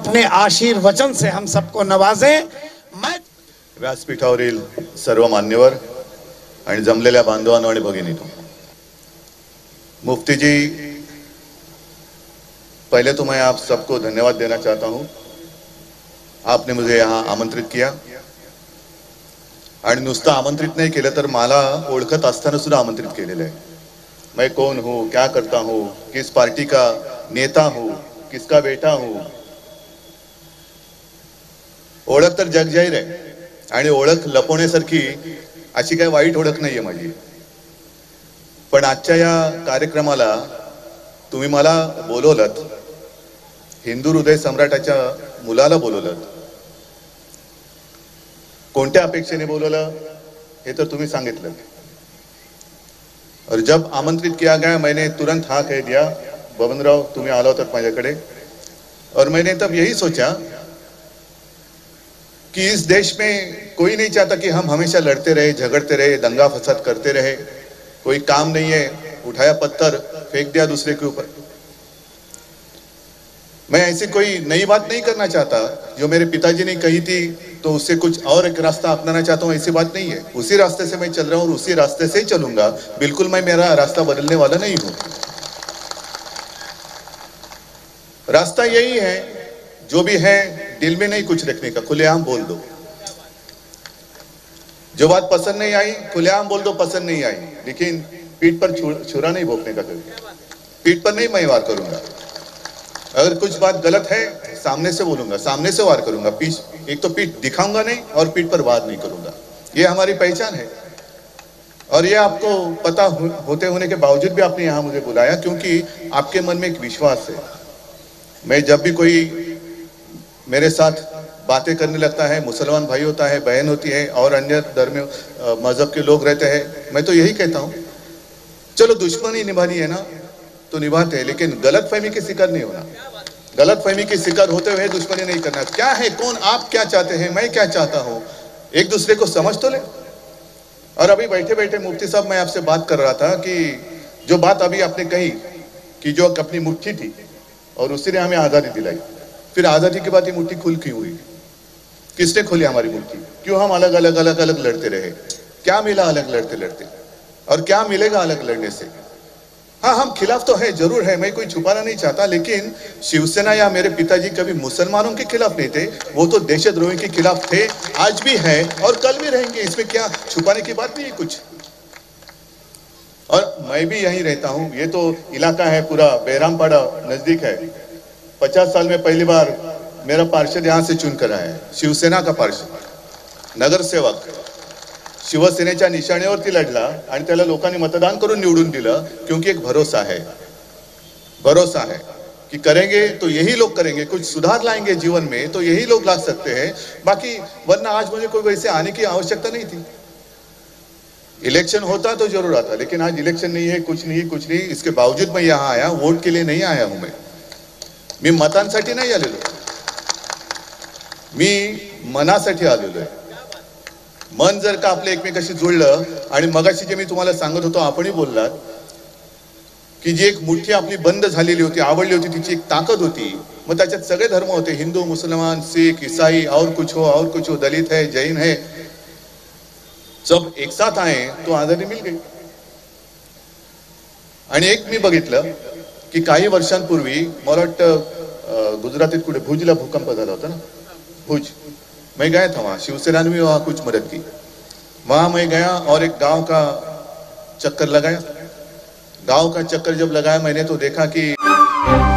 अपने आशीर्वचन से हम सबको नवाजें। मैं व्यासपीठावरील सर्व मान्यवर आणि जमलेल्या बांधवांनो आणि भगिनींनो, मुफ्ती जी, पहले तो मैं आप सबको धन्यवाद देना चाहता हूं। आपने मुझे यहाँ आमंत्रित किया आणि नुसतं आमंत्रित नाही केलं तर मला ओळखत असताना सुद्धा आमंत्रित केलेलं आहे। मैं कौन हूँ, क्या करता हूँ, किस पार्टी का नेता हूँ, किसका बेटा हूँ, ओळख तर जग जाहीर आहे आणि ओळख लपवण्यासारखी अशी काही वाईट ओळख नाहीये माझी। पण आजच्या या कार्यक्रमाला तुम्ही मला बोलवलत, हिंदू हृदय सम्राटाच्या मुलाला बोलवलत। कोणत्या अपेक्षेने बोलवलं हे तर तुम्ही सांगितलं। और जब आमंत्रित किया गया मैंने तुरंत हाँ कह दिया। बबनराव तुम्हें आलो तक माझ्याकडे, और मैंने तब यही सोचा कि इस देश में कोई नहीं चाहता कि हम हमेशा लड़ते रहे, झगड़ते रहे, दंगा फसाद करते रहे। कोई काम नहीं है, उठाया पत्थर फेंक दिया दूसरे के ऊपर। मैं ऐसी कोई नई बात नहीं करना चाहता। जो मेरे पिताजी ने कही थी तो उससे कुछ और एक रास्ता अपनाना चाहता हूँ, ऐसी बात नहीं है। उसी रास्ते से मैं चल रहा हूँ और उसी रास्ते से ही चलूंगा। बिल्कुल मैं मेरा रास्ता बदलने वाला नहीं हूं। रास्ता यही है, जो भी है दिल में नहीं कुछ रखने का, खुलेआम बोल दो। जो बात पसंद नहीं आई खुलेआम बोल दो, पसंद नहीं आई, लेकिन पीठ पर छुरा नहीं भोंकने का। पीठ पर नहीं मैं वार करूंगा। अगर कुछ बात गलत है सामने से बोलूंगा, सामने से वार करूंगा। एक तो पीठ दिखाऊंगा नहीं और पीठ पर वार नहीं करूंगा। ये हमारी पहचान है और ये आपको पता होते होने के बावजूद भी आपने यहाँ मुझे बुलाया, क्योंकि आपके मन में एक विश्वास है। मैं जब भी कोई मेरे साथ बातें करने लगता है, मुसलमान भाई होता है, बहन होती है और अन्य धर्म मजहब के लोग रहते हैं, मैं तो यही कहता हूँ, चलो दुश्मनी निभानी है ना तो निभाते हैं, लेकिन गलतफहमी के शिकार नहीं होना। गलतफहमी के शिकार होते हुए दुश्मनी नहीं करना। क्या है, कौन, आप क्या चाहते हैं, मैं क्या चाहता हूं, एक दूसरे को समझ तो ले। और अभी बैठे बैठे मुफ्ती साहब, मैं आपसे बात कर रहा था कि जो बात अभी आपने कही कि जो अपनी मुट्ठी थी और उसी ने हमें आजादी दिलाई, फिर आजादी के बाद ये मुट्ठी खुल क्यों हुई? किसने खोली हमारी मुट्ठी? क्यों हम अलग अलग अलग अलग लड़ते रहे? क्या मिला अलग लड़ते लड़ते, और क्या मिलेगा अलग लड़ने से? हाँ, हम खिलाफ तो है, जरूर है, मैं कोई छुपाना नहीं चाहता, लेकिन शिवसेना या मेरे पिताजी कभी मुसलमानों के खिलाफ नहीं थे। वो तो देशद्रोही के खिलाफ थे, आज भी है और कल भी रहेंगे। इसमें क्या छुपाने की बात नहीं है कुछ। और मैं भी यहीं रहता हूँ। ये तो इलाका है पूरा बेरामपाड़ा नजदीक है। 50 साल में पहली बार मेरा पार्षद यहाँ से चुनकर आया है, शिवसेना का पार्षद, नगरसेवक। शिवसेनेच्या निशाणीवरती लढला आणि त्याला लोकांनी मतदान करून निवडून दिलं, क्योंकि एक भरोसा है कि करेंगे तो यही लोग करेंगे, कुछ सुधार लाएंगे जीवन में तो यही लोग ला सकते हैं। बाकी वरना आज मुझे कोई वैसे आने की आवश्यकता नहीं थी। इलेक्शन होता तो जरूर आता, लेकिन आज इलेक्शन नहीं है, कुछ नहीं। इसके बावजूद मैं यहाँ आया, वोट के लिए नहीं आया हूं। मी मतांसाठी नाही आलेलो, मी मनासाठी आलेलो आहे। मन जर का आपल्या एकमेकाशी जुळलं, आणि मगाशी जे मी तुम्हाला सांगत होतो, आपणही बोललात की जी एक मुठ्ठी आपली बंद झालेली होती, आवडली होती, तिची एक ताकद होती। मग त्याच्यात सगळे धर्म होते, हिंदू, मुसलमान, सिख, ईसाई, और कुछ हो, दलित है, जैन है, सब एक साथ आए तो आजादी मिल गई। आणि एक मी बघितलं की काही वर्षांपूर्वी मला वाटतं गुजरातीत कुठे भुजला भूकंप झाला होता ना, भुज। मैं गया था वहां, शिवसेना ने भी वहां कुछ मदद की। वहां मैं गया और एक गांव का चक्कर लगाया। गांव का चक्कर जब लगाया मैंने तो देखा कि